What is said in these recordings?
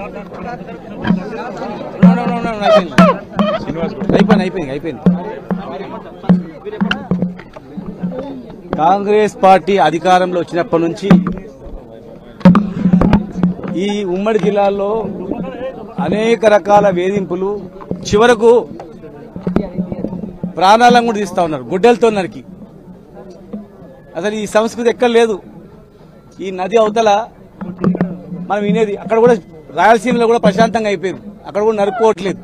అయిపోయింది. కాంగ్రెస్ పార్టీ అధికారంలో వచ్చినప్పటి నుంచి ఈ ఉమ్మడి జిల్లాలో అనేక రకాల వేధింపులు, చివరకు ప్రాణాలను కూడా తీస్తా ఉన్నారు గుడ్డలతో నరికి. అసలు ఈ సంస్కృతి ఎక్కడ లేదు. ఈ నది అవతల మనం వినేది, అక్కడ కూడా రాయలసీమలో కూడా ప్రశాంతంగా అయిపోయింది, అక్కడ కూడా నరుక్కోవట్లేదు.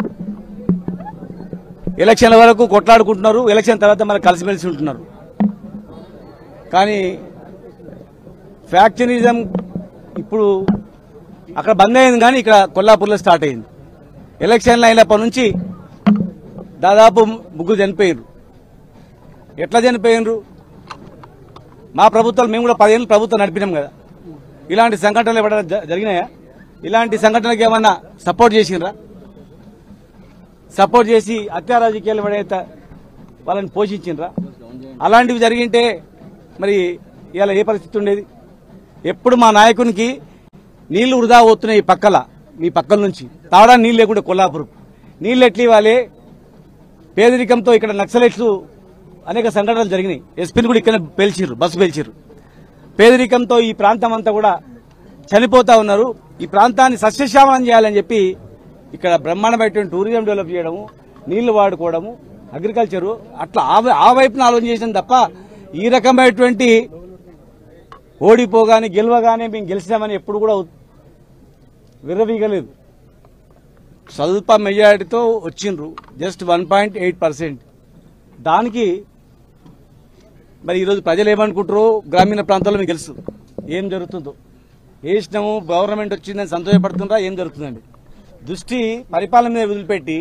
ఎలక్షన్ల వరకు కొట్లాడుకుంటున్నారు, ఎలక్షన్ తర్వాత మనకు కలిసిమెలిసి ఉంటున్నారు. కానీ ఫ్యాక్షనిజం ఇప్పుడు అక్కడ బంద్ అయింది, కానీ ఇక్కడ కొల్లాపూర్లో స్టార్ట్ అయింది. ఎలక్షన్లు అయినప్పటి నుంచి దాదాపు 3 చనిపోయినరు. ఎట్లా చనిపోయినరు? మా ప్రభుత్వాలు, మేము కూడా 10 ఏళ్ళు ప్రభుత్వం నడిపినాం కదా. ఇలాంటి సంఘటనలు ఎవరైనా జరిగినాయా? ఇలాంటి సంఘటనలకు ఏమన్నా సపోర్ట్ చేసినరా? సపోర్ట్ చేసి హత్యా రాజకీయాలు ఎవరైతే వాళ్ళని పోషించినరా? అలాంటివి జరిగింటే మరి ఇలా ఏ పరిస్థితి ఉండేది? ఎప్పుడు మా నాయకునికి నీళ్లు వృధా పోతున్నాయి. ఈ పక్కల, మీ పక్కల నుంచి తాగడానికి నీళ్ళు లేకుండా కొల్లాపూర్ నీళ్ళు ఎట్లు ఇవ్వాలి? పేదరికంతో ఇక్కడ నక్సలైట్లు అనేక సంఘటనలు జరిగినాయి. ఎస్పీని కూడా ఇక్కడ పేల్చిర్రు, బస్సు పేల్చిర్రు. పేదరికంతో ఈ ప్రాంతం అంతా కూడా చనిపోతా ఉన్నారు. ఈ ప్రాంతాన్ని సస్యశ్యామలం చేయాలని చెప్పి ఇక్కడ బ్రహ్మాండమైనటువంటి టూరిజం డెవలప్ చేయడము, నీళ్లు వాడుకోవడము, అగ్రికల్చరు, అట్లా ఆ వైపున ఆలోచన చేసాం తప్ప ఈ రకమైనటువంటి ఓడిపోగానే గెలవగానే మేము గెలిచినామని ఎప్పుడు కూడా విర్రవీగలేదు. స్వల్ప మెజారిటీతో వచ్చిండ్రు, జస్ట్ 1.8%. దానికి మరి ఈరోజు ప్రజలు ఏమనుకుంటారో గ్రామీణ ప్రాంతాల్లో మీకు తెలుసు ఏం జరుగుతుందో. వేసినాము, గవర్నమెంట్ వచ్చిందని సంతోషపడుతుందా? ఏం జరుగుతుందండి? దృష్టి పరిపాలన మీద వదిలిపెట్టి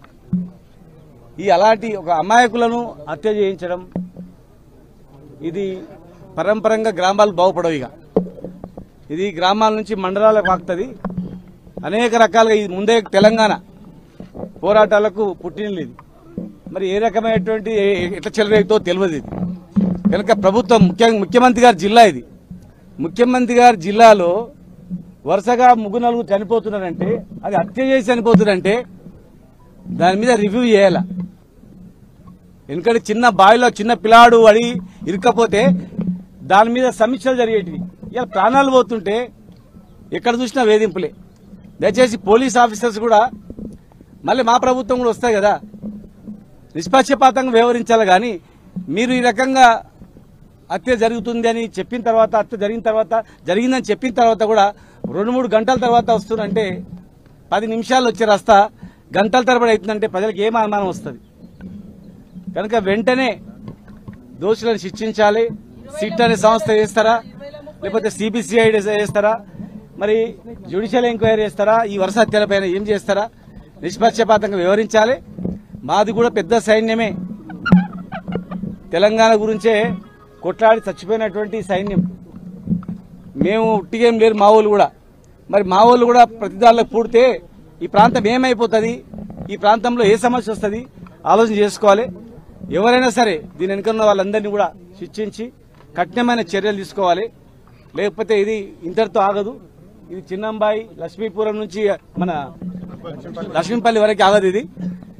ఈ అలాంటి ఒక అమాయకులను హత్య చేయించడం, ఇది పరంపరంగా గ్రామాలు బాగుపడవు. ఇక ఇది గ్రామాల నుంచి మండలాలకు వాక్తుంది. అనేక రకాలుగా ఇది ముందే తెలంగాణ పోరాటాలకు పుట్టినది. ఇది మరి ఏ రకమైనటువంటి ఎట్లా చెలరేగుతో తెలియదు. ఇది కనుక ప్రభుత్వం, ముఖ్యమంత్రి గారి జిల్లా ఇది. ముఖ్యమంత్రి గారి జిల్లాలో వరుసగా 3-4 చనిపోతున్నారంటే, అది హత్య చేసి చనిపోతున్నారంటే దాని మీద రివ్యూ చేయాల. ఎందుకంటే చిన్న బావిలో చిన్న పిల్లాడు అడి ఇరుక్కపోతే దాని మీద సమీక్షలు జరిగేటివి. ఇలా ప్రాణాలు పోతుంటే ఎక్కడ చూసినా వేధింపులే. దయచేసి పోలీస్ ఆఫీసర్స్ కూడా మళ్ళీ మా ప్రభుత్వం కూడా వస్తాయి కదా, నిష్పక్షపాతంగా వ్యవహరించాలి. కానీ మీరు ఈ రకంగా హత్య జరుగుతుంది అని చెప్పిన తర్వాత, హత్య జరిగిందని చెప్పిన తర్వాత కూడా 2-3 గంటల తర్వాత వస్తుందంటే, 10 నిమిషాలు వచ్చే రస్తా గంటల తరబడి అవుతుందంటే ప్రజలకు ఏం అనుమానం వస్తుంది? కనుక వెంటనే దోషులను శిక్షించాలి. సిట్ అనే సంస్థ చేస్తారా, లేకపోతే సిబిసిఐడి చేస్తారా, మరి జ్యుడిషియల్ ఎంక్వైరీ చేస్తారా, ఈ వరుస హత్యలపైన ఏం చేస్తారా? నిష్పక్షపాతంగా వ్యవహరించాలి. మాది కూడా పెద్ద సైన్యమే, తెలంగాణ గురించే కొట్లాడి చచ్చిపోయినటువంటి సైన్యం. మేము ఉట్టిగేం లేరు మా వాళ్ళు కూడా. మరి మా వాళ్ళు కూడా ప్రతిదారులకు పూడితే ఈ ప్రాంతం ఏమైపోతుంది, ఈ ప్రాంతంలో ఏ సమస్య వస్తుంది ఆలోచన చేసుకోవాలి. ఎవరైనా సరే దీని వెనుకన్న వాళ్ళందరినీ కూడా శిక్షించి కఠినమైన చర్యలు తీసుకోవాలి. లేకపోతే ఇది ఇంతటితో ఆగదు. ఇది చిన్నంబాయి లక్ష్మీపురం నుంచి మన లక్ష్మీపల్లి వరకు ఆగదు. ఇది